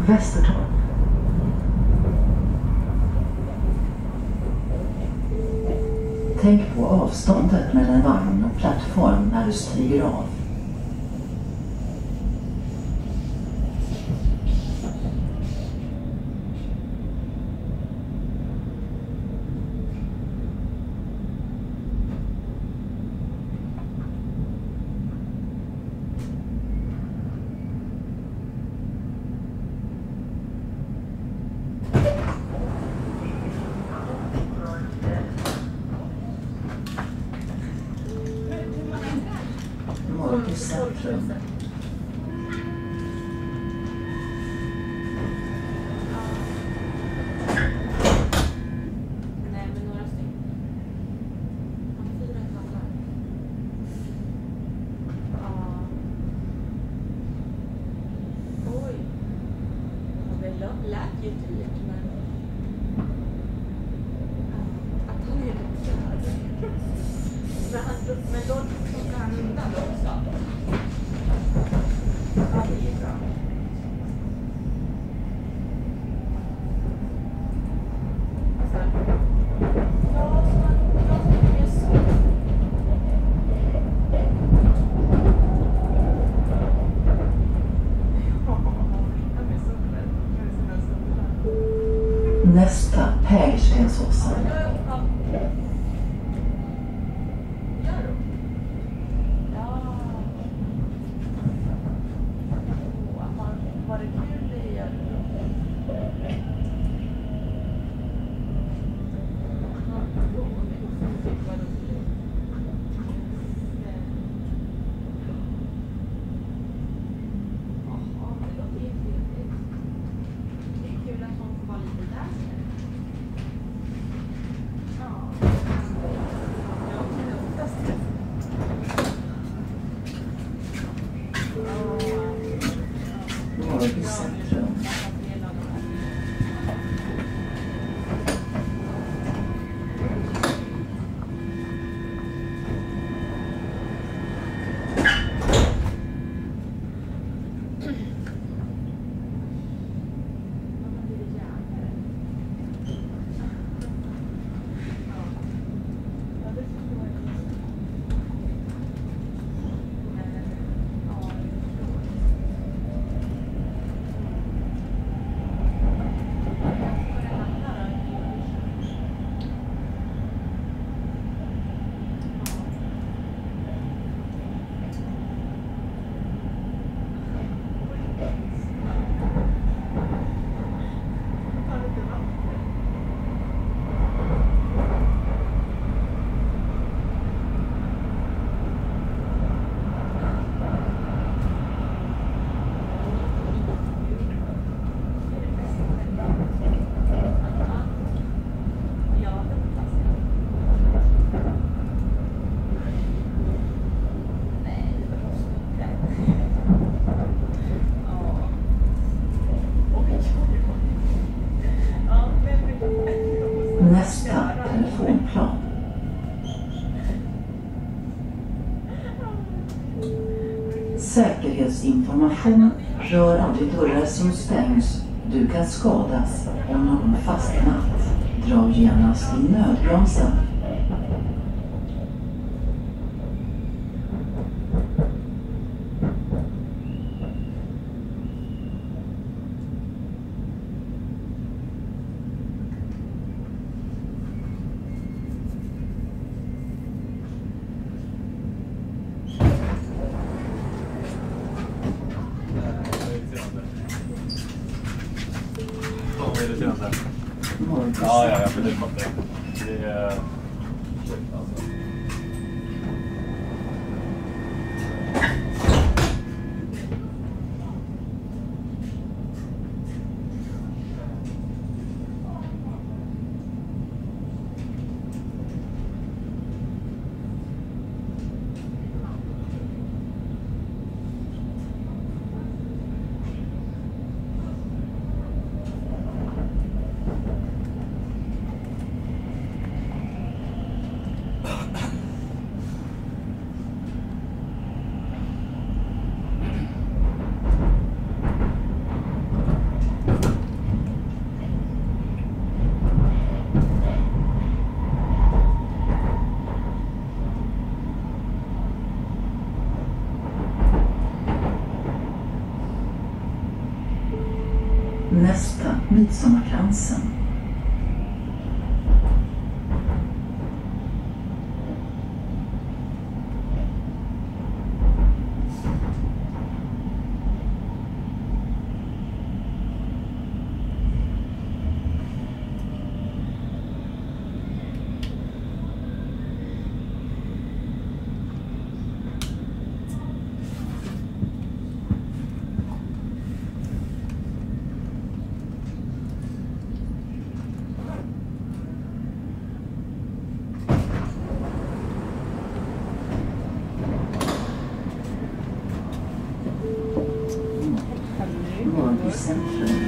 Västertorp. Tänk på avståndet mellan vagn och plattform när du stiger av. Centrum. Nej, men några stycken. 4 kallar. Oj. Det lät ju dyrt, men att han är lite men då tog han undan också. Ja, det är bra. Nästa Hägerstensåsen. Centrum. Nästa telefonplan. Säkerhetsinformation rör aldrig dörrar som stängs. Du kan skadas om någon fastnat. Dra genast i nödbromsen. Ja, jag blir det är... Nästa Midsommarkransen. Centrum.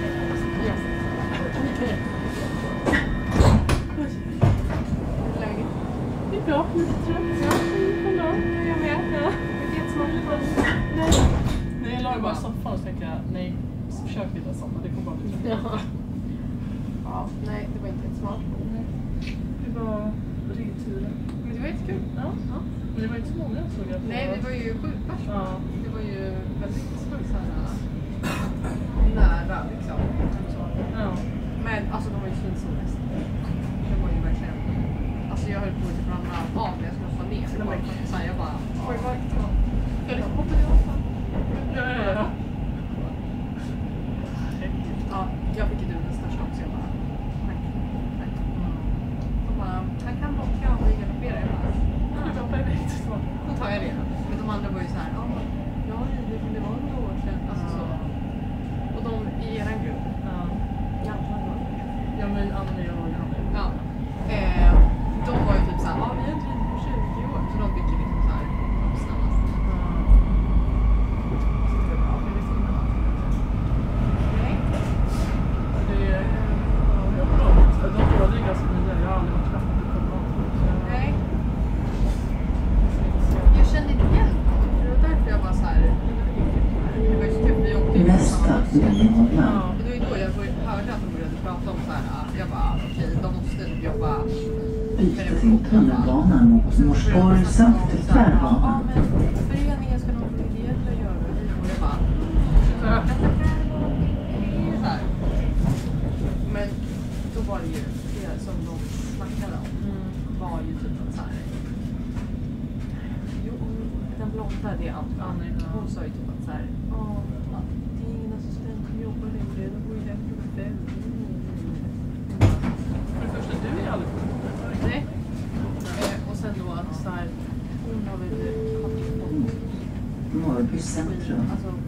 Det är bra, lite trött. Ja, ändå. Jag med. Ja. Det är jättesmart. Nej, jag la bara soffan och så tänkte jag, nej, försök byta soffa, det kommer bara bli trött. Ja, nej, det var inte jättesmart. Det var ringturen. Men det var jättekul. Ja. Men det var inte så många såg jag. Nej, det var ju 7 personer. Ja. Det var ju väldigt så här nära liksom. Ja. Men alltså de var ju svinsoliga. Det var ju verkligen. Alltså jag höll på att ramla av när jag skulle få ner. Det var så här, jag bara. Oj, vad jag liksom hoppade av. Ja. Ja, jag fick ju den största också. Jag bara. Nej. De bara, han kan bocka och vi galoppera. Jag bara. Det var perfekt. Då tar jag det. Men de andra var ju så här. Ja, det var några år sedan. Alltså så. Och de i er grupp. Ja, men Annie och Janne. Ja. De var ju typ såhär, vi har drivit på 20 år. Så de fick ju liksom såhär, de snabbaste. Nej. De båda är ganska nya. Jag har aldrig varit trappat på koordinator. Nej. Jag kände inte igen dem. Det var därför jag bara såhär. Det var ju så typ vi åkte Nästa Nyholmen. Och det var ju då jag hörde att de började prata om såhär. Jag bara, okej, de måste jobba. Byter till tunnelbanan mot Norsborg samt till Tvärbanan. Ja, men föreningen ska nog få ideella göra det. Och jag bara. Så här. Men då var det ju det som de snackade om. Var ju typ att så här. Jo, den blonda, det är Anna. Hon sa ju typ att så här. Det är ingen assistent som jobbar längre. De går ju hem klockan 5. För det första, du är aldrig på det. Nej. Och sen då att så här, hon har väl haft Norrby centrum. alltså